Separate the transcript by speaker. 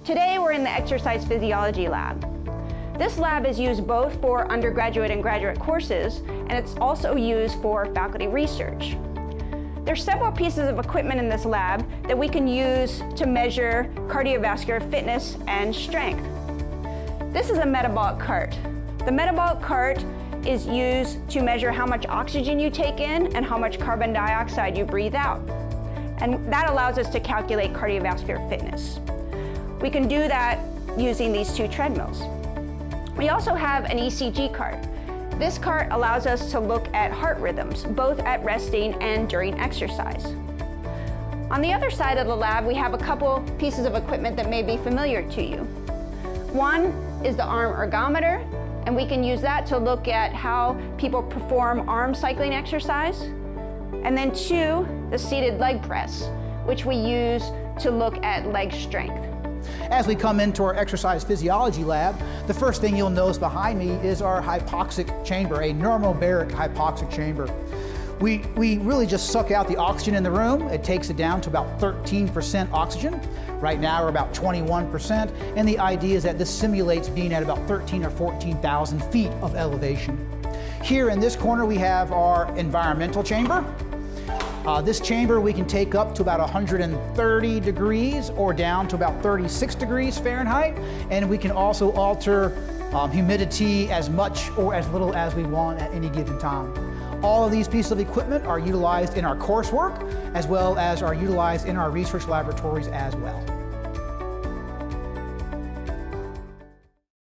Speaker 1: Today we're in the Exercise Physiology Lab. This lab is used both for undergraduate and graduate courses, and it's also used for faculty research. There's several pieces of equipment in this lab that we can use to measure cardiovascular fitness and strength. This is a metabolic cart. The metabolic cart is used to measure how much oxygen you take in and how much carbon dioxide you breathe out. And that allows us to calculate cardiovascular fitness. We can do that using these two treadmills. We also have an ECG cart. This cart allows us to look at heart rhythms, both at resting and during exercise. On the other side of the lab, we have a couple pieces of equipment that may be familiar to you. One is the arm ergometer, and we can use that to look at how people perform arm cycling exercise. And then two, the seated leg press, which we use to look at leg strength.
Speaker 2: As we come into our exercise physiology lab, the first thing you'll notice behind me is our hypoxic chamber, a normobaric hypoxic chamber. We really just suck out the oxygen in the room. It takes it down to about 13% oxygen. Right now we're about 21%, and the idea is that this simulates being at about 13 or 14,000 feet of elevation. Here in this corner we have our environmental chamber. This chamber we can take up to about 130 degrees or down to about 36 degrees Fahrenheit, and we can also alter humidity as much or as little as we want at any given time. All of these pieces of equipment are utilized in our coursework as well as are utilized in our research laboratories as well.